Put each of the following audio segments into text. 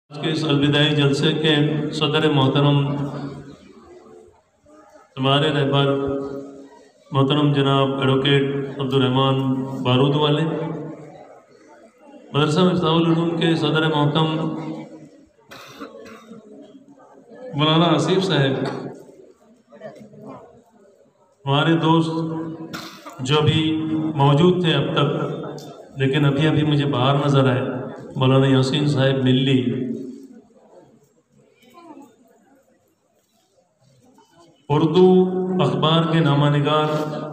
के इस अलविदाई जलसे के सदर मोहतरम हमारे रहबर मोहतरम जनाब एडवोकेट अब्दुर्रहमान बारूद वाले, मदरसा मिफ्ताहुल उलूम के सदर मोहतरम मौलाना आसिफ साहब, हमारे दोस्त जो भी मौजूद थे अब तक लेकिन अभी अभी मुझे बाहर नज़र आए, मौलाना यासीन साहब मिल्ली, उर्दू अखबार के नामानिगार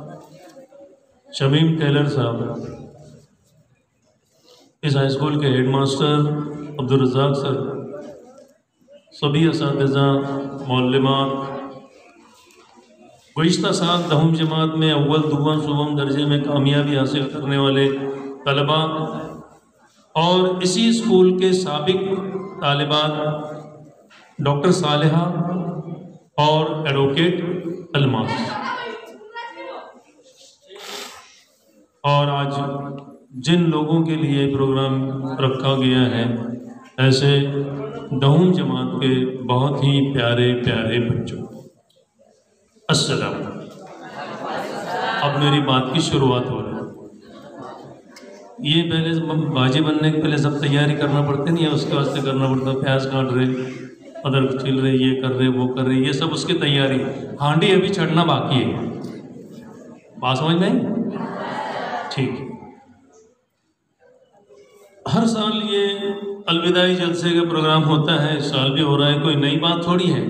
शमीम टेलर साहब, इस हाई स्कूल के हेडमास्टर अब्दुल रज़ाक सर, सभी असातिज़ा मौल्लिमात, गुज़िश्ता साल 10वीं जमात में अव्वल दुआ सुवम दर्जे में कामयाबी हासिल करने वाले तलबा और इसी स्कूल के साबिक तालिबात डॉक्टर सालेहा और एडवोकेट अलमास, और आज जिन लोगों के लिए प्रोग्राम रखा गया है ऐसे 10वीं जमात के बहुत ही प्यारे प्यारे बच्चों, अस्सलाम। अब मेरी बात की शुरुआत हो रही है। ये पहले बाजी बनने के पहले सब तैयारी करना पड़ती नहीं है, उसके वास्ते करना पड़ता है, प्याज काट रहे, अदरक छील रहे, ये कर रहे, वो कर रहे, ये सब उसकी तैयारी। हांडी अभी चढ़ना बाकी है, बात समझ में? ठीक। हर साल ये अलविदाई जलसे का प्रोग्राम होता है, इस साल भी हो रहा है, कोई नई बात थोड़ी है।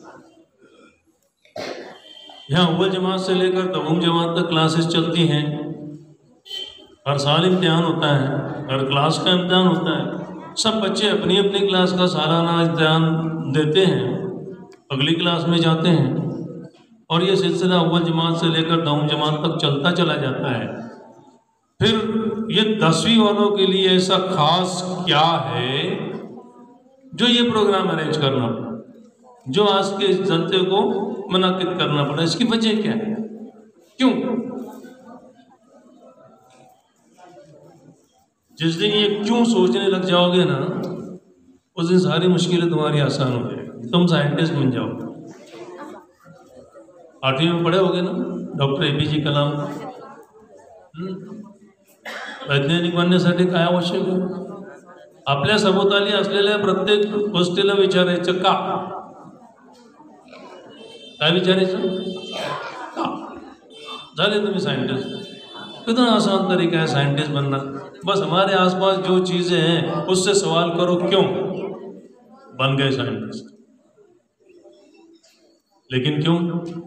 यहाँ अव्वल जमात से लेकर 10वीं जमात तक क्लासेस चलती हैं, हर साल इम्तिहान होता है, हर क्लास का इम्तिहान होता है, सब बच्चे अपनी अपनी क्लास का सालाना इम्तिहान देते हैं, अगली क्लास में जाते हैं और ये सिलसिला अव्वल जमात से लेकर 10वीं जमात तक चलता चला जाता है। फिर ये 10वीं वालों के लिए ऐसा खास क्या है जो ये प्रोग्राम अरेंज करना पड़ा, जो आज के जनते को मुनाकिद करना पड़ा, इसकी वजह क्या है, क्यों? जिस दिन ये क्यों सोचने लग जाओगे ना, उस दिन सारी मुश्किलें तुम्हारी आसान हो जाएगी, तुम साइंटिस्ट बन जाओगे। 8वीं में पढ़े होगे ना, डॉक्टर APJ कलाम, वैज्ञानिक बनण्यासाठी काय आवश्यक आहे? आपल्या सभोवताली असलेल्या प्रत्येक गोष्टीला विचारायचं का, काय विचारायचं का, झाले तुम्ही साइंटिस्ट। कितना आसान तरीका है साइंटिस्ट बनना, बस हमारे आसपास जो चीजें हैं उससे सवाल करो क्यों, बन गए साइंटिस्ट। लेकिन क्यों,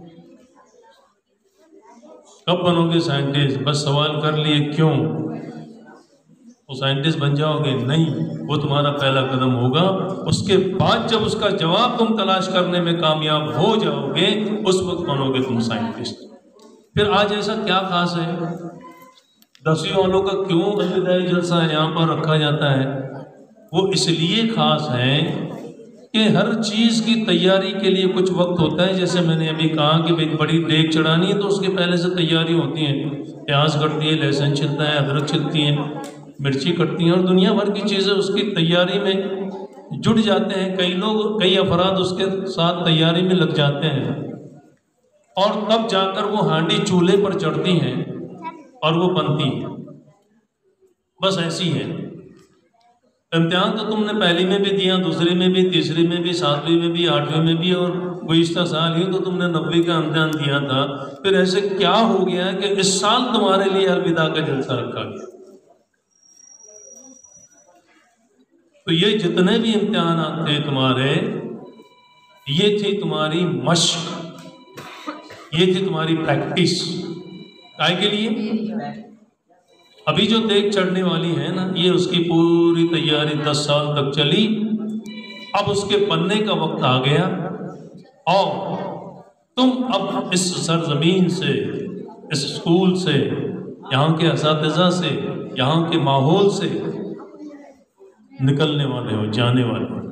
कब बनोगे साइंटिस्ट? बस सवाल कर लिए क्यों, वो साइंटिस्ट बन जाओगे? नहीं, वो तुम्हारा पहला कदम होगा। उसके बाद जब उसका जवाब तुम तलाश करने में कामयाब हो जाओगे, उस वक्त बनोगे तुम साइंटिस्ट। फिर आज ऐसा क्या खास है, 10वीं वालों का क्यों अलविदाई जलसा यहाँ पर रखा जाता है? वो इसलिए खास है कि हर चीज़ की तैयारी के लिए कुछ वक्त होता है। जैसे मैंने अभी कहा कि भाई बड़ी देग चढ़ानी है तो उसके पहले से तैयारी होती है, प्याज कटती है, लहसुन छिलता है, अदरक छिलती है, मिर्ची कटती है और दुनिया भर की चीज़ें उसकी तैयारी में जुट जाते हैं। कई लोग, कई अफराद उसके साथ तैयारी में लग जाते हैं और तब जाकर वो हांडी चूल्हे पर चढ़ती हैं और वो बनती है। बस ऐसी है। इम्तिहान तो तुमने पहली में भी दिया, दूसरी में भी, तीसरी में भी, 7वीं में भी, 8वीं में भी, और गुज़िश्ता साल ही तो तुमने 90 का इम्तिहान दिया था। फिर ऐसे क्या हो गया कि इस साल तुम्हारे लिए अलविदा का जलसा रखा गया? तो ये जितने भी इम्तिहान थे तुम्हारे, ये थी तुम्हारी मश्क, ये थी तुम्हारी प्रैक्टिस। काय के लिए? अभी जो देग चढ़ने वाली है ना, ये उसकी पूरी तैयारी 10 साल तक चली। अब उसके बनने का वक्त आ गया और तुम अब इस सरजमीन से, इस स्कूल से, यहाँ के असातिज़ा से, यहाँ के माहौल से निकलने वाले हो, जाने वाले हो।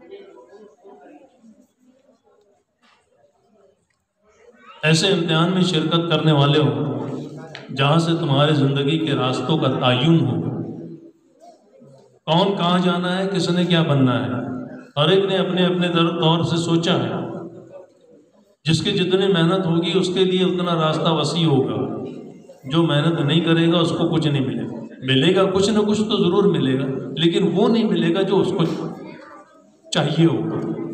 ऐसे इम्तिहान में शिरकत करने वाले हो जहाँ से तुम्हारे ज़िंदगी के रास्तों का तयन हो। कौन कहाँ जाना है, किसने क्या बनना है, हर एक ने अपने अपने तौर से सोचा है। जिसकी जितनी मेहनत होगी उसके लिए उतना रास्ता वसी होगा। जो मेहनत नहीं करेगा उसको कुछ नहीं मिलेगा। मिलेगा कुछ ना कुछ तो जरूर मिलेगा, लेकिन वो नहीं मिलेगा जो उसको चाहिए होगा।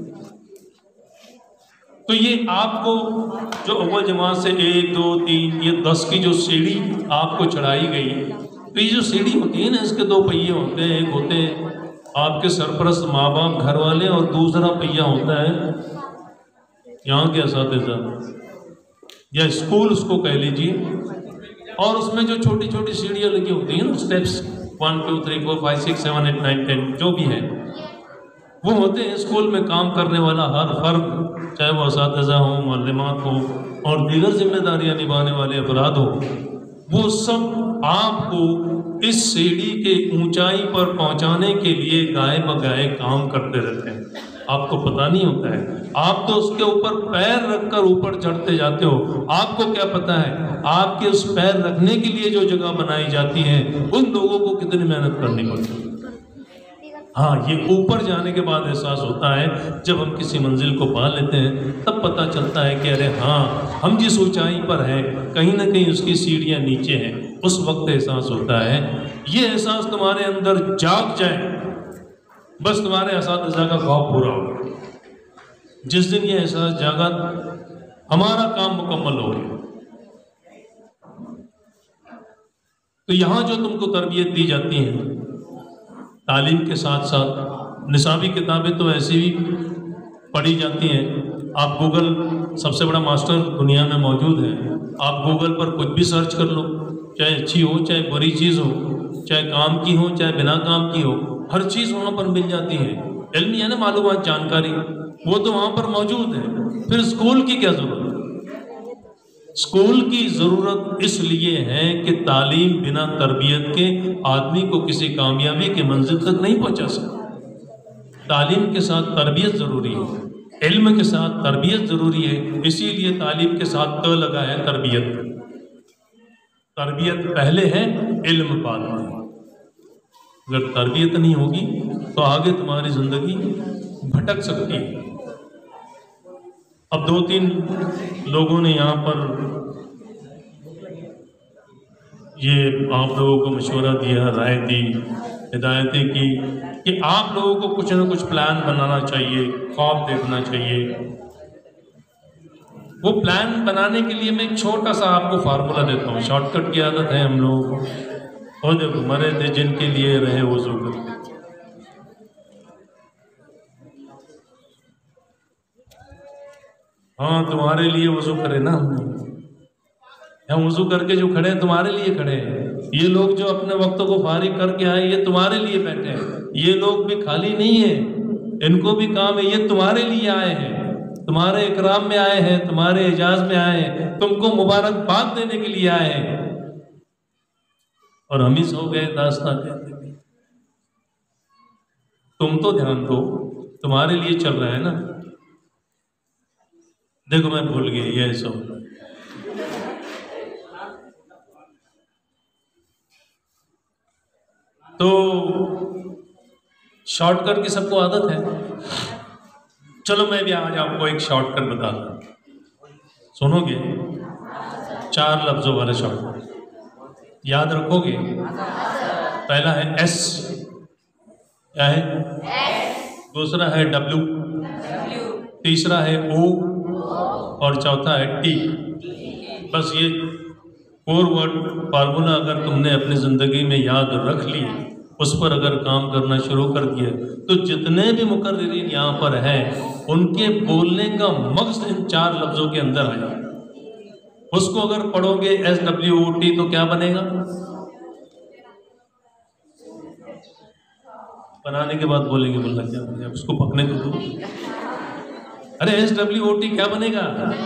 तो ये आपको जो अव्वल जमात से 1 2 3 ये 10 की जो सीढ़ी आपको चढ़ाई गई, तो ये जो सीढ़ी होती है ना, इसके 2 पहिए होते हैं। एक होते हैं आपके सरपरस्त माँ बाप घर वाले, और दूसरा पहिया होता है यहाँ के असातिज़ा या स्कूल उसको कह लीजिए। और उसमें जो छोटी छोटी सीढ़ियाँ लगी होती हैं ना, स्टेप्स 1 2 3 4 5 6 7 8 9 10 जो भी है, वो होते हैं स्कूल में काम करने वाला हर फर्द, चाहे वो असातिज़ा हो, मुअल्लिमात हो और दीगर जिम्मेदारियां निभाने वाले अफराद हो। वो सब आपको इस सीढ़ी के ऊंचाई पर पहुंचाने के लिए गाए बगाए काम करते रहते हैं। आपको पता नहीं होता है, आप तो उसके ऊपर पैर रखकर ऊपर चढ़ते जाते हो। आपको क्या पता है आपके उस पैर रखने के लिए जो जगह बनाई जाती है उन लोगों को कितनी मेहनत करनी पड़ती है। हाँ, ये ऊपर जाने के बाद एहसास होता है, जब हम किसी मंजिल को पा लेते हैं तब पता चलता है कि अरे हाँ, हम जिस ऊंचाई पर हैं कहीं ना कहीं उसकी सीढ़ियाँ नीचे हैं। उस वक्त एहसास होता है। ये एहसास तुम्हारे अंदर जाग जाए, बस तुम्हारे असातिज़ा का ख्वाब पूरा होगा। जिस दिन ये एहसास जागा, हमारा काम मुकम्मल हो गया। तो यहाँ जो तुमको तरबियत दी जाती है तालीम के साथ साथ, निसाबी किताबें तो ऐसी भी पढ़ी जाती हैं। आप गूगल सबसे बड़ा मास्टर दुनिया में मौजूद है। आप गूगल पर कुछ भी सर्च कर लो, चाहे अच्छी हो चाहे बुरी चीज़ हो, चाहे काम की हो चाहे बिना काम की हो, हर चीज़ वहाँ पर मिल जाती है। इल्म है ना, मालूमात, जानकारी, वो तो वहाँ पर मौजूद है। फिर स्कूल की क्या ज़रूरत? स्कूल की ज़रूरत इसलिए है कि तालीम बिना तरबियत के आदमी को किसी कामयाबी के मंजिल तक नहीं पहुँचा सकता। तालीम के साथ तरबियत ज़रूरी है, इल्म के साथ तरबियत ज़रूरी है। इसीलिए तालीम के साथ त लगा है तरबियत। तरबियत पहले है, इल्म बाद में। अगर तरबियत नहीं होगी तो आगे तुम्हारी ज़िंदगी भटक सकती है। अब 2-3 लोगों ने यहाँ पर ये आप लोगों को मशवरा दिया, राय दी, हिदायतें की कि आप लोगों को कुछ ना कुछ प्लान बनाना चाहिए, ख्वाब देखना चाहिए। वो प्लान बनाने के लिए मैं एक छोटा सा आपको फार्मूला देता हूँ। शॉर्टकट की आदत है हम लोगों को। और देखो, मरे थे जिनके लिए रहे वज़ू करते। हाँ, तुम्हारे लिए वज़ू करे ना, हम वज़ू करके जो खड़े हैं तुम्हारे लिए खड़े हैं। ये लोग जो अपने वक्तों को फारिग करके आए, ये तुम्हारे लिए बैठे हैं। ये लोग भी खाली नहीं है, इनको भी काम है। ये तुम्हारे लिए आए हैं, तुम्हारे इकराम में आए हैं, तुम्हारे एजाज में आए हैं, तुमको मुबारकबाद देने के लिए आए हैं। और हम ही सो गए दास्तां कहते। तुम तो ध्यान दो, तुम्हारे लिए चल रहा है ना। देखो, मैं भूल गई, ये ऐसा होता है। तो शॉर्टकट की सबको आदत है। चलो मैं भी आज आपको एक शॉर्टकट बताता हूं, सुनोगे? 4 लफ्जों वाले शॉर्टकट याद रखोगे? पहला है एस, क्या है? दूसरा है डब्ल्यू, तीसरा है ओ और चौथा है टी। बस ये 4 वर्ड फार्मूला अगर तुमने अपनी ज़िंदगी में याद रख लिए, उस पर अगर काम करना शुरू कर दिया, तो जितने भी मुकर्रिरीन यहाँ पर हैं उनके बोलने का मकसद इन 4 लफ्ज़ों के अंदर है। उसको अगर पढ़ोगे SWOT तो क्या बनेगा? बनाने के बाद बोलेंगे, बोलना क्या बनेगा, उसको पकने को दो। अरे SWOT क्या बनेगा?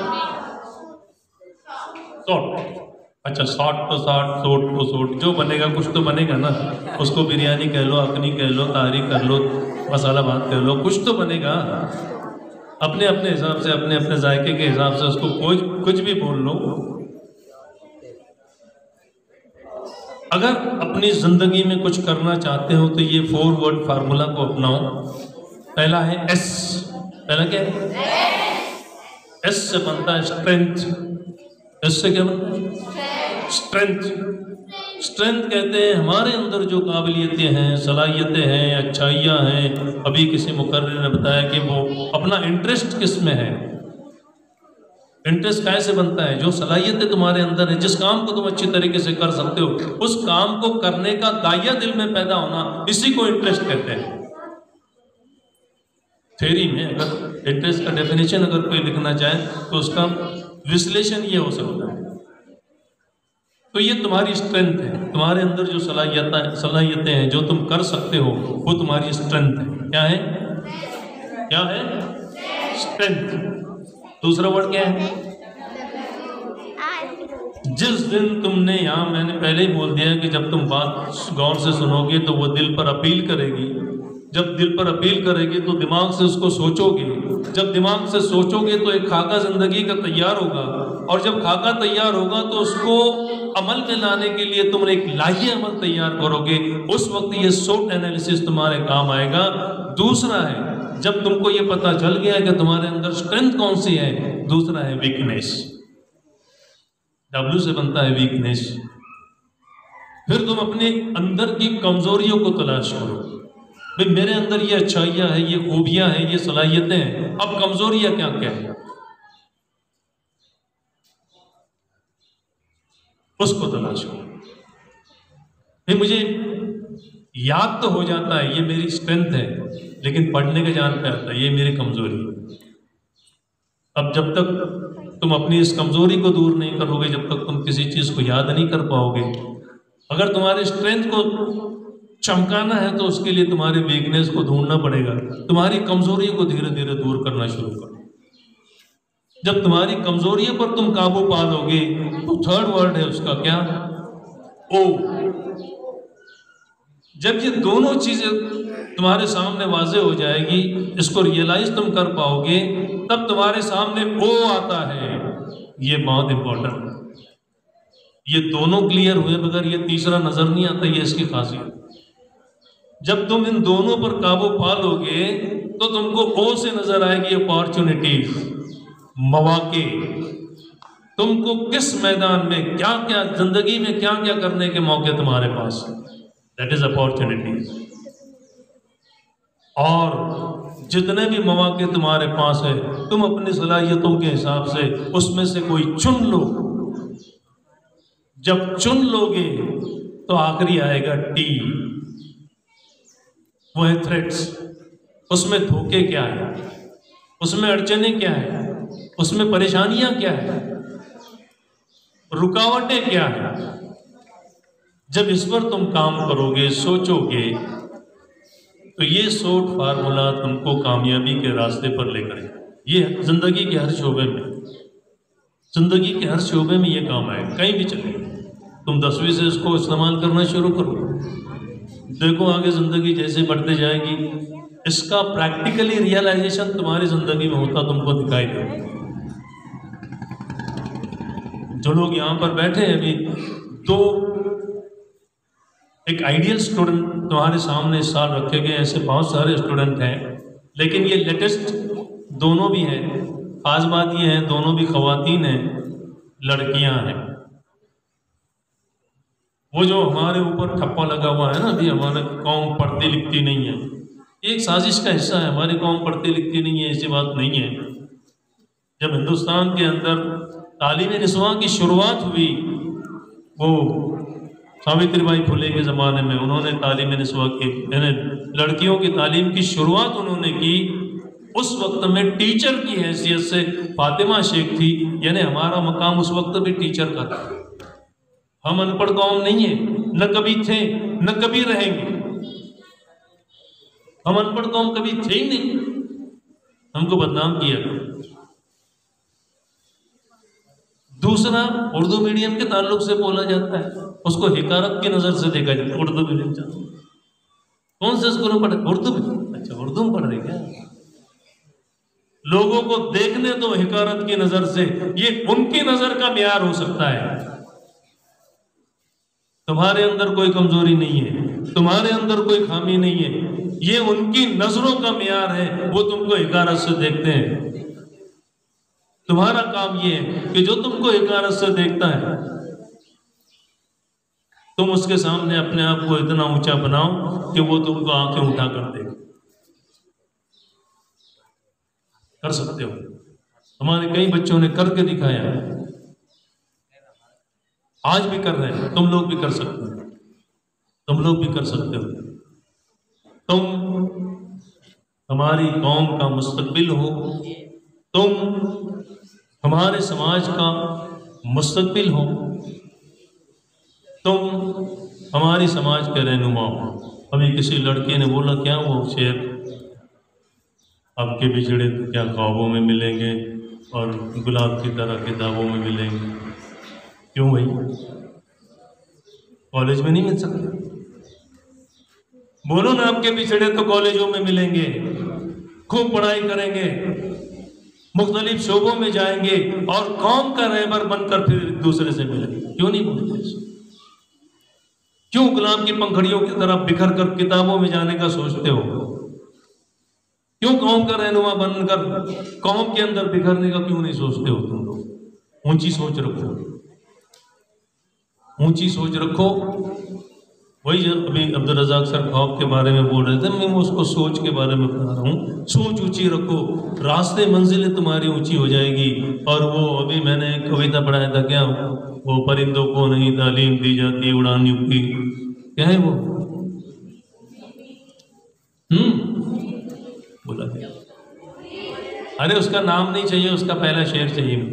शॉर्ट। अच्छा, शॉर्ट तो शॉर्ट, शॉर्ट तो शॉर्ट, जो बनेगा कुछ तो बनेगा ना। उसको बिरयानी कह लो, अखनी कह लो, ताहरी कर लो, मसाला भात कह लो, कुछ तो बनेगा। अपने अपने हिसाब से, अपने अपने जायके के हिसाब से उसको कुछ भी बोल लो। अगर अपनी ज़िंदगी में कुछ करना चाहते हो तो ये 4 वर्ड फार्मूला को अपनाओ। पहला है एस। पहला क्या है? एस से बनता है स्ट्रेंथ। एस से क्या बनता है? स्ट्रेंथ। स्ट्रेंथ कहते हैं हमारे अंदर जो काबिलियतें हैं, सलाहियतें हैं, अच्छाइयाँ हैं। अभी किसी मुकर्रिर ने बताया कि वो अपना इंटरेस्ट किस में है। इंटरेस्ट कैसे बनता है? जो सलाहियतें तुम्हारे अंदर है, जिस काम को तुम अच्छी तरीके से कर सकते हो, उस काम को करने का दाया दिल में पैदा होना, इसी को इंटरेस्ट कहते हैं। थ्योरी में अगर इंटरेस्ट का डेफिनेशन अगर कोई लिखना चाहे तो उसका विश्लेषण ये हो सकता है। तो ये तुम्हारी स्ट्रेंथ है, तुम्हारे अंदर जो सलाहियतें हैं, जो तुम कर सकते हो, वो तुम्हारी स्ट्रेंथ है। क्या है? क्या है? स्ट्रेंथ। दूसरा वर्ड क्या है? जिस दिन तुमने, यहाँ मैंने पहले ही बोल दिया कि जब तुम बात गौर से सुनोगे तो वो दिल पर अपील करेगी। जब दिल पर अपील करेगी तो दिमाग से उसको सोचोगे। जब दिमाग से सोचोगे तो एक खाका जिंदगी का तैयार होगा, और जब खाका तैयार होगा तो उसको अमल में लाने के लिए तुम एक लाही अमल तैयार करोगे। उस वक्त ये SWOT एनालिसिस तुम्हारे काम आएगा। दूसरा है, जब तुमको ये पता चल गया कि तुम्हारे अंदर स्ट्रेंथ कौन सी है, दूसरा है वीकनेस। W से बनता है वीकनेस। फिर तुम अपने अंदर की कमजोरियों को तलाश करो। भाई मेरे अंदर ये अच्छाइयां हैं, ये खूबियां हैं, ये सलाहियतें हैं, अब कमजोरियां क्या क्या है, उसको तलाश करो। फिर मुझे याद तो हो जाता है ये मेरी स्ट्रेंथ है, लेकिन पढ़ने के जान पे आता है ये मेरी कमजोरी है। अब जब तक तुम अपनी इस कमजोरी को दूर नहीं करोगे, जब तक तुम किसी चीज को याद नहीं कर पाओगे। अगर तुम्हारी स्ट्रेंथ को चमकाना है तो उसके लिए तुम्हारी वीकनेस को ढूंढना पड़ेगा। तुम्हारी कमजोरी को धीरे धीरे दूर करना शुरू करो। जब तुम्हारी कमजोरियों पर तुम काबू पा लोगे तो थर्ड वर्ड है उसका क्या? ओ। जब ये दोनों चीजें तुम्हारे सामने वाजे हो जाएगी, इसको रियलाइज तुम कर पाओगे, तब तुम्हारे सामने ओ आता है। ये बहुत इंपॉर्टेंट है। ये दोनों क्लियर हुए बगैर ये तीसरा नजर नहीं आता, ये इसकी खासियत। जब तुम इन दोनों पर काबू पा लोगे तो तुमको ओ से नजर आएगी अपॉर्चुनिटीज, मौके। तुमको किस मैदान में क्या क्या, जिंदगी में क्या क्या करने के मौके तुम्हारे पास, दैट इज अपॉर्चुनिटीज। और जितने भी मौके तुम्हारे पास है, तुम अपनी सलाहियतों के हिसाब से उसमें से कोई चुन लो। जब चुन लोगे तो आखिरी आएगा टी, वो है थ्रेट्स। उसमें धोखे क्या है, उसमें अड़चने क्या है, उसमें परेशानियां क्या है, रुकावटें क्या है। जब इस पर तुम काम करोगे, सोचोगे, तो ये SWOT फार्मूला तुमको कामयाबी के रास्ते पर लेकर जाए। ये जिंदगी के हर शोबे में, जिंदगी के हर शोबे में ये काम आए। कहीं भी चले तुम 10वीं से इसको इस्तेमाल करना शुरू करो, देखो आगे जिंदगी जैसे बढ़ते जाएगी, इसका प्रैक्टिकली रियलाइजेशन तुम्हारी जिंदगी में होता तुमको दिखाई देगा। जो लोग यहाँ पर बैठे हैं अभी, तो एक आइडियल स्टूडेंट तुम्हारे सामने इस साल रखे गए, ऐसे बहुत सारे स्टूडेंट हैं, लेकिन ये लेटेस्ट दोनों भी हैं। खास बात ये है दोनों भी खवातीन हैं, लड़कियां हैं। वो जो हमारे ऊपर ठप्पा लगा हुआ है ना, अभी हमारे कौम पढ़ती लिखती नहीं है, ये एक साजिश का हिस्सा है। हमारी कौम पढ़ती लिखती नहीं है ऐसी बात नहीं है। जब हिंदुस्तान के अंदर तालीम निस्वां की शुरुआत हुई, वो सावित्रीबाई फुले के ज़माने में उन्होंने तालीम निस्वां की, यानी लड़कियों की तालीम की शुरुआत उन्होंने की। उस वक्त में टीचर की हैसियत से फातिमा शेख थी, यानी हमारा मकाम उस वक्त भी टीचर का था। हम अनपढ़ कौम नहीं है, न कभी थे न कभी रहेंगे। हम अनपढ़ कौम कभी थे ही नहीं, हमको बदनाम किया। दूसरा, उर्दू मीडियम के ताल्लुक से बोला जाता है, उसको हिकारत की नजर से देखा जाता है। उर्दू मीडियम कौन से स्कूल में पढ़े? उर्दू में। अच्छा, उर्दू में पढ़ रहे क्या? लोगों को देखने तो हिकारत की नजर से, ये उनकी नजर का मियार हो सकता है। तुम्हारे अंदर कोई कमजोरी नहीं है, तुम्हारे अंदर कोई खामी नहीं है, ये उनकी नजरों का मियार है, वो तुमको हिकारत से देखते हैं। तुम्हारा काम ये है कि जो तुमको हिकारत से देखता है तुम उसके सामने अपने आप को इतना ऊंचा बनाओ कि वो तुमको आंखें उठा कर देखे। कर सकते हो, हमारे कई बच्चों ने करके दिखाया, आज भी कर रहे हैं, तुम लोग भी कर सकते हो, तुम लोग भी कर सकते हो। तुम हमारी कौम का मुस्तकबिल हो, तुम हमारे समाज का मुस्तकबिल हो, तुम हमारी समाज के रहनुमा हो। अभी किसी लड़के ने बोला, क्या वो शेर, आपके बिछड़े तो क्या ख्वाबों में मिलेंगे और गुलाब की तरह किताबों में मिलेंगे। क्यों भाई, कॉलेज में नहीं मिल सकते? बोलो ना, आपके बिछड़े तो कॉलेजों में मिलेंगे, खूब पढ़ाई करेंगे, मुख्तलिफ शोबों में जाएंगे और कौम का रहबर बनकर फिर एक दूसरे से मिलेंगे। क्यों नहीं बोलते? क्यों गुलाम की पंखड़ियों की तरह बिखर कर किताबों में जाने का सोचते हो? क्यों कौम का रहनुमा बनकर कौम के अंदर बिखरने का क्यों नहीं सोचते हो तुम लोग? ऊंची सोच रखो, ऊंची सोच रखो। वही जब अभी अब्दुल रज़ाक सर ख्वाब के बारे में बोल रहे थे, मैं उसको सोच के बारे में बता रहा हूँ। सोच ऊंची रखो, रास्ते मंजिलें तुम्हारी ऊंची हो जाएगी। और वो अभी मैंने एक कविता पढ़ाया था, क्या वो परिंदों को नहीं तालीम दी जाती उड़ान की, क्या है वो? बोला क्या? अरे उसका नाम नहीं चाहिए, उसका पहला शेर चाहिए मुझे।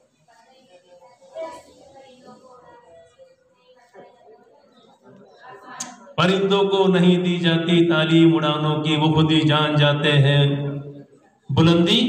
परिंदों को नहीं दी जाती तालीम उड़ानों की, वो खुद ही जान जाते हैं बुलंदी।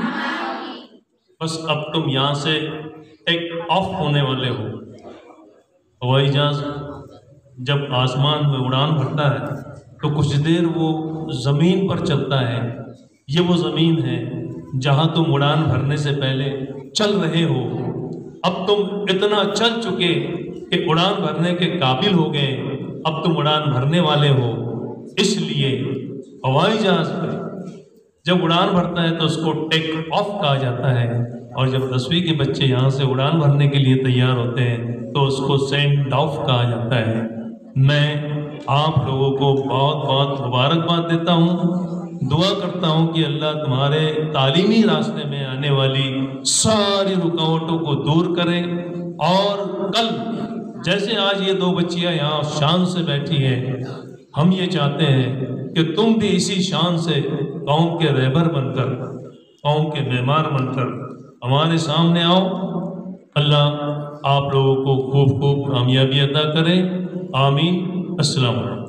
बस अब तुम यहां से टेक ऑफ होने वाले हो। हवाई जहाज जब आसमान में उड़ान भरता है तो कुछ देर वो जमीन पर चलता है। ये वो जमीन है जहां तुम उड़ान भरने से पहले चल रहे हो। अब तुम इतना चल चुके कि उड़ान भरने के काबिल हो गए, अब तुम उड़ान भरने वाले हो। इसलिए हवाई जहाज पर जब उड़ान भरता है तो उसको टेक ऑफ कहा जाता है, और जब 10वीं के बच्चे यहाँ से उड़ान भरने के लिए तैयार होते हैं तो उसको सेंड ऑफ कहा जाता है। मैं आप लोगों को बहुत बहुत मुबारकबाद देता हूँ। दुआ करता हूँ कि अल्लाह तुम्हारे तालीमी रास्ते में आने वाली सारी रुकावटों को दूर करे, और कल जैसे आज ये 2 बच्चियां यहाँ शान से बैठी हैं, हम ये चाहते हैं कि तुम भी इसी शान से कौम के रहबर बनकर, कौम के मेहमान बनकर हमारे सामने आओ। अल्लाह आप लोगों को खूब खूब कामयाबी अता करे। आमीन। अस्सलाम वालेकुम।